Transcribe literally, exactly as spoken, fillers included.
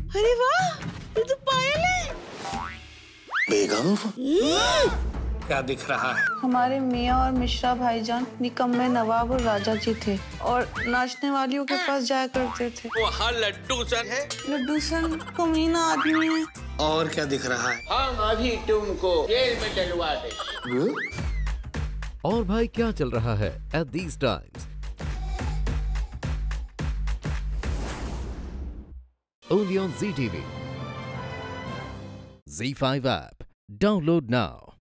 अरे वाह, ये तो पायल है। बेगम, क्या दिख रहा है? हमारे मियाँ और मिश्रा भाईजान निकम्मे नवाब और राजा जी थे और नाचने वालियों के पास जाया करते थे। वहाँ लड्डू सन है। लड्डू सन कमीना आदमी है। और क्या दिख रहा है? हम अभी तुमको जेल में डलवा दे। और भाई क्या चल रहा है at these times? Only on Z T V. Z five app. Download now.